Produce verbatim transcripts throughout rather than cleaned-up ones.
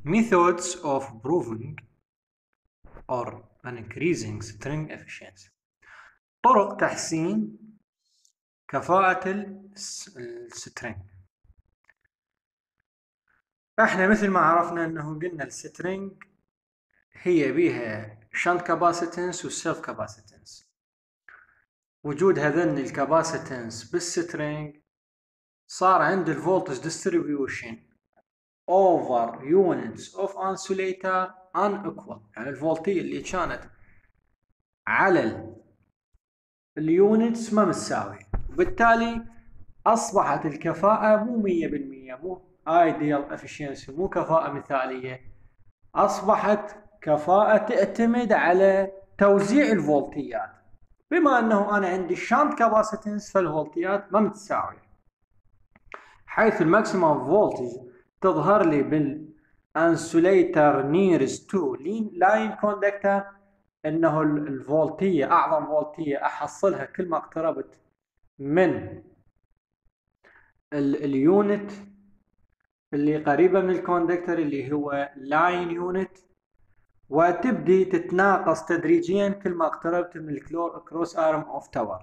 Methods of proving or increasing string efficiency. طرق تحسين كفاءة السترنج. احنا مثل ما عرفنا انه قلنا السترنج هي بيها shunt capacitance و self capacitance. وجود هذين الكاباسيتنس بالسترنج صار عند الفولتج distribution over units of insulator unequal، يعني الفولتية اللي كانت على اليونتس ما متساوية، وبالتالي أصبحت الكفاءة مو مية بالمية، مو ideal efficiency، مو كفاءة مثالية، أصبحت كفاءة تعتمد على توزيع الفولتيات. بما أنه أنا عندي shunt capacitance فالفولتيات ما متساوية، حيث الماكسيموم فولتج تظهر لي بالانسوليتر nearest to line conductor انه الفولتية اعظم فولتية احصلها كل ما اقتربت من اليونت اللي قريبة من الكوندكتر اللي هو لاين يونت، وتبدي تتناقص تدريجيا كل ما اقتربت من الكروس ارم اوف تاور.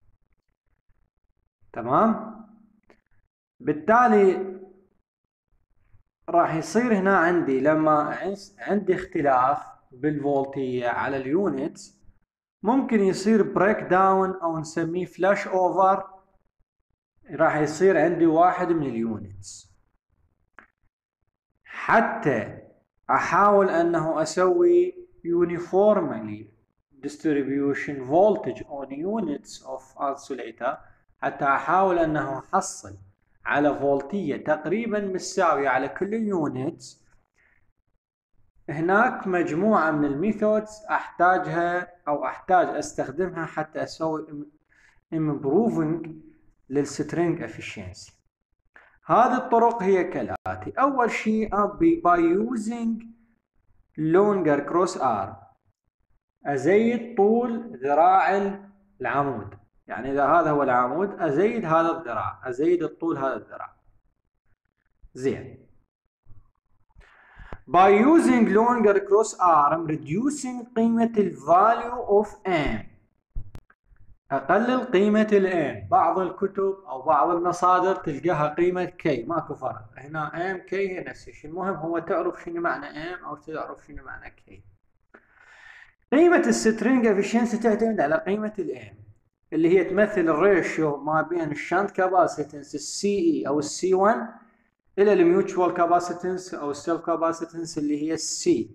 تمام؟ بالتالي راح يصير هنا عندي لما عندي اختلاف بالفولتية على اليونت ممكن يصير بريك داون او نسميه فلاش اوفر، راح يصير عندي واحد من اليونتس. حتى احاول انه اسوي uniformly distribution voltage on units of insulator، حتى احاول انه احصل على فولتية تقريبا متساوية على كل اليونتس. هناك مجموعة من الميثودز احتاجها او احتاج استخدمها حتى اسوي improving للسترينج efficiency. هذه الطرق هي كالآتي. اول شيء by using longer cross arm، ازيد طول ذراع العمود، يعني اذا هذا هو العمود ازيد هذا الذراع، ازيد الطول هذا الذراع. زين. by using longer cross arm reducing قيمة ال value of m، اقلل قيمة ال m. بعض الكتب او بعض المصادر تلقاها قيمة k، ماكو فرق، هنا m k هي نفس الشيء، المهم هو تعرف شنو معنى m او تعرف شنو معنى k. قيمة السترينج افشنسي تعتمد على قيمة ال m اللي هي تمثل الريشيو ما بين الشنت كاباسيتنس السي اي او السي واحد الى الميوتشوال كاباسيتنس او السيلف كاباسيتنس اللي هي السي.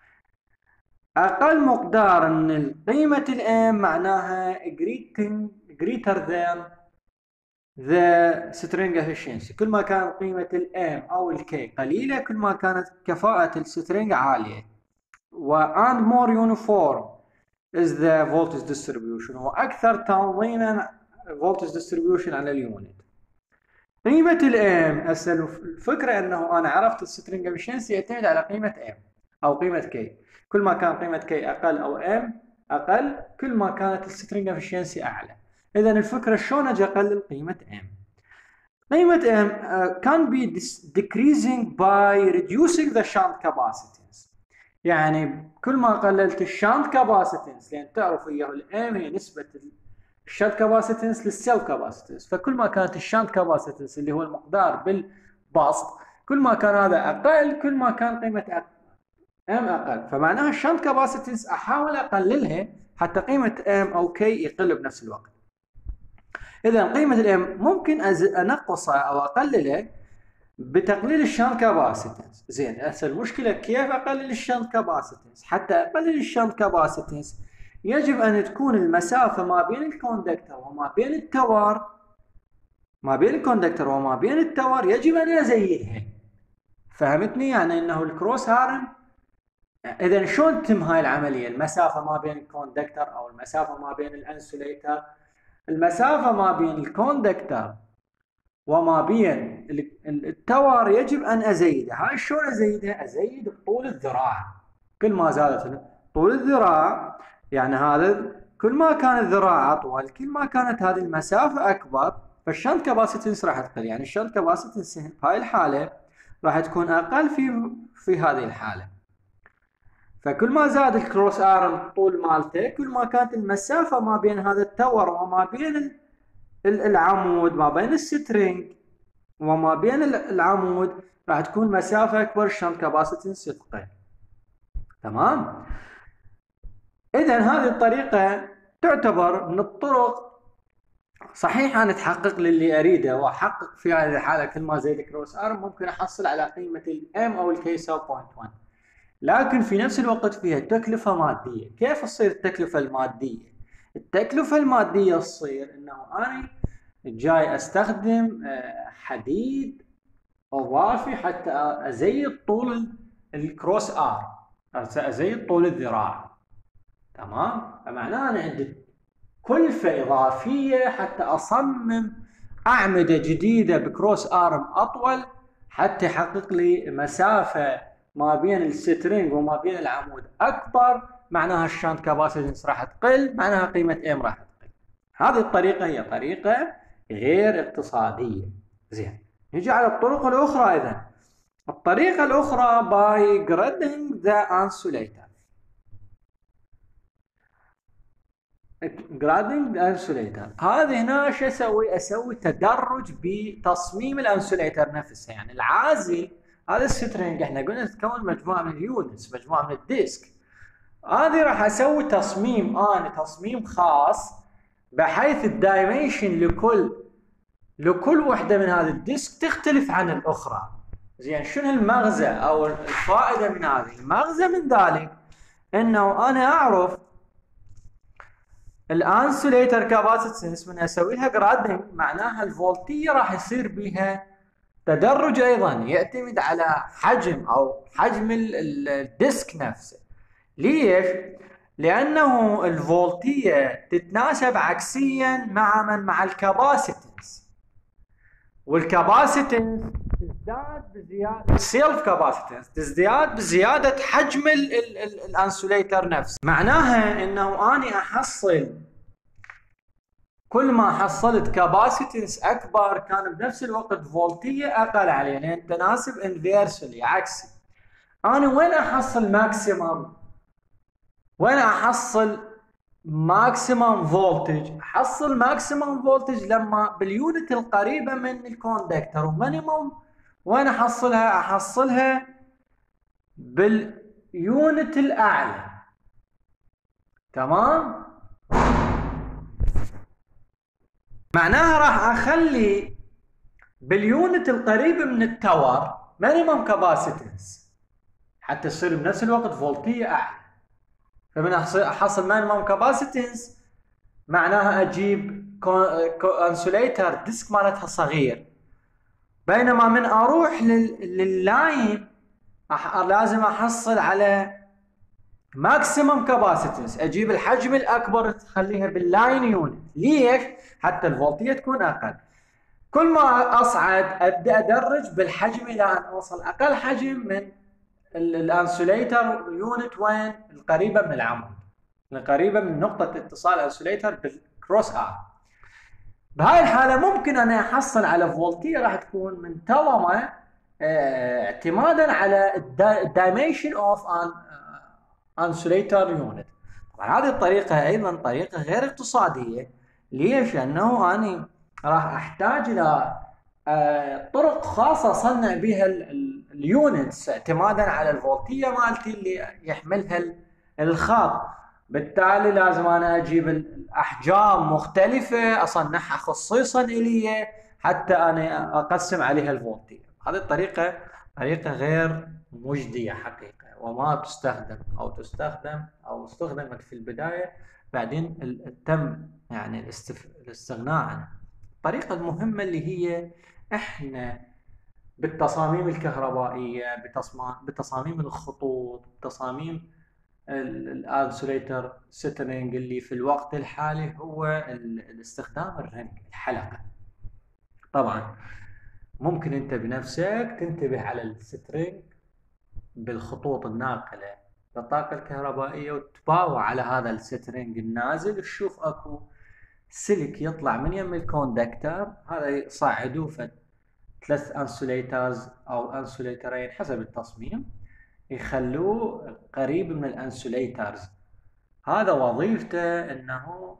اقل مقدار من قيمة الام معناها greater than the string efficiency. كل ما كانت قيمة الام او الكي قليلة كل ما كانت كفاءة السترينج عالية. و and more uniform is the voltage distribution، واكثر تنظيما voltage distribution على اليونت. قيمة الام هسه الفكرة انه انا عرفت السترينج efficiency يعتمد على قيمة ام او قيمة كي. كل ما كان قيمة كي اقل او ام اقل كل ما كانت السترينج efficiency اعلى. اذا الفكرة شلون اجي اقلل قيمة ام. قيمة ام uh, can be decreasing by reducing the shunt capacitance، يعني كل ما قللت الشانت كاباسيتنس، لان تعرف اياه الام هي نسبة الشانت كاباسيتنس للسيلف كاباسيتنس، فكل ما كانت الشانت كاباسيتنس اللي هو المقدار بالبسط كل ما كان هذا اقل كل ما كان قيمة أقل. ام اقل، فمعناها الشنت كاباسيتنس احاول اقللها حتى قيمة ام او كي يقل بنفس الوقت. اذا قيمة الام ممكن انقصها او اقللها بتقليل الشنت كاباسيتنس. زين، هسه المشكلة كيف اقلل الشنت كاباسيتنس؟ حتى اقلل الشنت كاباسيتنس يجب ان تكون المسافة ما بين الكوندكتر وما بين التوار ما بين الكوندكتر وما بين التوار يجب ان ازيدها. فهمتني؟ يعني انه الكروس هارم. اذا شلون تتم هاي العمليه؟ المسافه ما بين الكوندكتر او المسافه ما بين الانسوليتر، المسافه ما بين الكوندكتر وما بين التوار يجب ان ازيدها. هاي شلون ازيدها؟ ازيد طول الذراع. كل ما زادت طول الذراع يعني هذا كل ما كان الذراع اطول كل ما كانت هذه المسافه اكبر، فالشنت كاباسيتنس راح تقل. يعني الشنت كاباسيتنس في هاي الحاله راح تكون اقل في في هذه الحالة. فكل ما زاد الكروس ارم طول مالته كل ما كانت المسافة ما بين هذا التور وما بين العمود، ما بين السترنج وما بين العمود راح تكون مسافة أكبر، الشنت كاباسيتنس تقل. تمام؟ إذا هذه الطريقة تعتبر من الطرق. صحيح أنا أتحقق للي أريده وأحقق في هذه الحالة كل ما زيد كروس ارم ممكن أحصل على قيمة الام أو الكي يساوي صفر فاصلة واحد، لكن في نفس الوقت فيها تكلفة مادية. كيف تصير التكلفة المادية؟ التكلفة المادية تصير إنه أنا جاي أستخدم حديد اضافي حتى ازيد طول الكروس ار، ازيد طول الذراع. تمام؟ فمعناه انا عندي كلفه اضافيه حتى اصمم اعمده جديده بكروس ارم اطول حتى يحقق لي مسافه ما بين السترنج وما بين العمود اكبر، معناها الشنت كاباسيتنس راح تقل، معناها قيمه ام راح تقل. هذه الطريقه هي طريقه غير اقتصاديه. زين، نجي على الطرق الأخرى. إذا الطريقة الأخرى by grading the insulator. grading the insulator هذه هنا شو أسوي؟ أسوي تدرج بتصميم الانسوليتر نفسه. يعني العازل هذا السترنج احنا قلنا تتكون مجموعة من اليونتس، مجموعة من الديسك. هذه راح أسوي تصميم أنا تصميم خاص بحيث الدايمنشن لكل لكل وحدة من هذه الديسك تختلف عن الأخرى. زين، شنو المغزى أو الفائدة من هذه؟ المغزى من ذلك إنه أنا أعرف الانسوليتر كاباسيتنس من أسوي لها جرادنج، معناها الفولتية راح يصير بها تدرج أيضا يعتمد على حجم أو حجم الديسك نفسه. ليش؟ لأنه الفولتية تتناسب عكسيا مع من مع الكاباسيتنس، والكاباسيتنس تزداد بزيادة السيلف كاباسيتنس تزداد بزيادة حجم الانسوليتر نفسه. معناها انه اني احصل كل ما حصلت كاباسيتنس اكبر كان بنفس الوقت فولتية اقل عليه، لان تناسب انفيرسلي عكسي. انا وين احصل ماكسيمم؟ وين احصل ماكسيمم فولتج؟ احصل ماكسيمم فولتج لما باليونت القريبه من الكوندكتر، ومينيمم وين احصلها؟ احصلها باليونت الاعلى. تمام؟ معناها راح اخلي باليونت القريبه من التور مينيمم كاباسيتنس حتى تصير بنفس الوقت فولتيه اعلى. فمن احصل مينيمم كاباسيتنس معناها اجيب انسوليتر ديسك مالتها صغير، بينما من اروح لللاين أح... لازم احصل على ماكسيمم كاباسيتنس، اجيب الحجم الاكبر تخليها باللاين يونت. ليش؟ حتى الفولتيه تكون اقل. كل ما اصعد ابدا ادرج بالحجم الى ان اوصل اقل حجم من الانسوليتر يونت وين؟ القريبه من العمود، القريبه من نقطه اتصال الانسوليتر بالكروس ار. بهاي الحاله ممكن انا احصل على فولتيه راح تكون منتظمه اه اعتمادا على الدايمنشن اوف ان انسوليتر يونت. طبعا هذه الطريقه ايضا طريقه غير اقتصاديه. ليش؟ لانه انا راح احتاج الى اه طرق خاصه اصنع بها اليونتس اعتمادا على الفولتيه مالتي اللي يحملها الخط. بالتالي لازم انا اجيب الاحجام مختلفه اصنعها خصيصا الي حتى انا اقسم عليها الفولتيه. هذه الطريقه طريقه غير مجديه حقيقه، وما تستخدم او تستخدم او استخدمت في البدايه بعدين تم يعني الاستف... الاستغناء عنها. الطريقه المهمه اللي هي احنا بالتصاميم الكهربائيه، بتصاميم الخطوط، بتصاميم الانسوليتر سترنج اللي في الوقت الحالي هو الاستخدام الرنج الحلقه. طبعا ممكن انت بنفسك تنتبه على السترنج بالخطوط الناقله للطاقه الكهربائيه وتباوع على هذا السترنج النازل، تشوف اكو سلك يطلع من يم الكوندكتر، هذا يصعدوه في ثلاث انسوليترز او انسوليترين حسب التصميم، يخلوه قريب من الانسوليترز. هذا وظيفته انه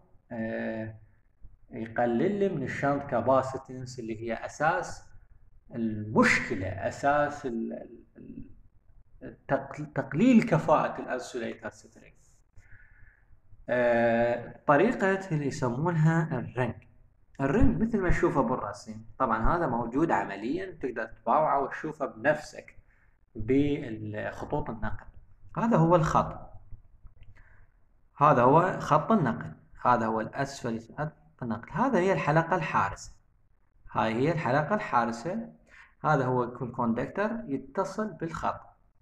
يقلل لي من الشنط كاباسيتنس اللي هي اساس المشكلة، اساس تقليل كفاءة الانسوليتر سترينج. طريقة اللي يسمونها الرنج. الرنج مثل ما تشوفه بالرسم، طبعا هذا موجود عمليا، تقدر تطالعه وتشوفه بنفسك بخطوط النقل. هذا هو الخط، هذا هو خط النقل، هذا هو الأسفل خط النقل، هذا هي الحلقة الحارسة، هاي هي الحلقة الحارسة، هذا هو يكون كوندكتر يتصل بالخط.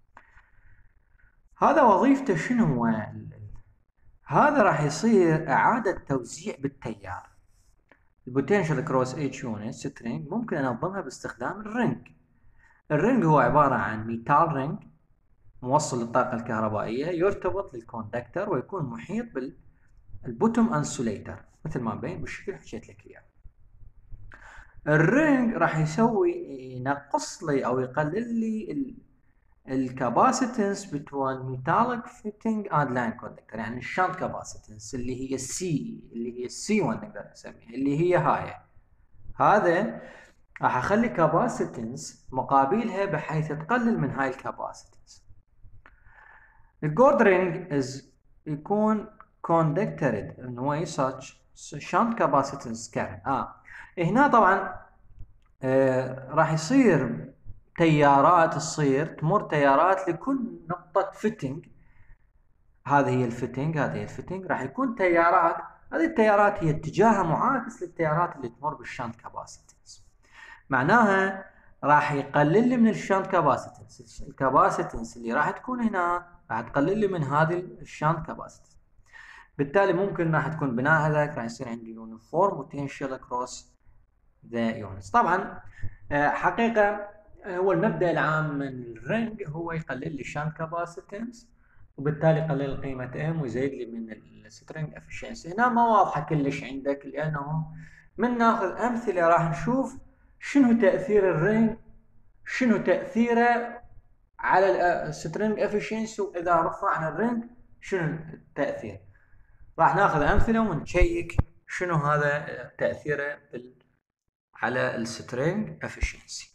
هذا وظيفته شنو هو؟ هذا راح يصير إعادة توزيع بالتيار. البوتنشال كروس اتش يونت سترينج ممكن انظمها باستخدام الرنج. الرنج هو عبارة عن ميتال رنج موصل للطاقة الكهربائية، يرتبط للكوندكتر ويكون محيط بالبوتوم انسوليتر مثل ما بين بالشكل حكيت لك اياه. الرنج راح يسوي ينقص لي او يقلل لي الكاباسيتنس بتوين ميتاليك فيتنج اند لاين كوندكتر، يعني الشنط كاباسيتنس اللي هي السي، اللي هي السي واحد نقدر نسميها، اللي هي هاي. هذا راح اخلي كاباسيتنس مقابلها بحيث تقلل من هاي الكاباسيتنس. الجولد رينج از يكون كوندكترد ان واي ساتش شنت كاباسيتنس كان اه هنا طبعا آه راح يصير تيارات، تصير تمر تيارات لكل نقطة فيتنج. هذه هي الفيتنج، هذه هي الفيتنج، راح يكون تيارات، هذه التيارات هي اتجاهها معاكس للتيارات اللي تمر بالشنت كاباسيتنس. معناها راح يقلل لي من الشنت كاباسيتنس، الكاباسيتنس اللي راح تكون هنا راح تقلل لي من هذه الشنت كاباسيتنس، بالتالي ممكن راح تكون بناء هذاك راح يصير عندي يونيفورم بوتنشال اكروس ذا يونتس. طبعا حقيقه هو المبدا العام من الرنج هو يقلل لي الشنت كاباسيتنس، وبالتالي يقلل قيمه ام ويزيد لي من السترنج افشنسي. هنا ما واضحه كلش عندك، لانه من ناخذ امثله راح نشوف شنو تاثير الرنج، شنو تاثيره على السترنج افشنسي، واذا رفعنا الرنج شنو التاثير. راح ناخذ امثله ونشيك شنو هذا تاثيره على السترنج افشنسي.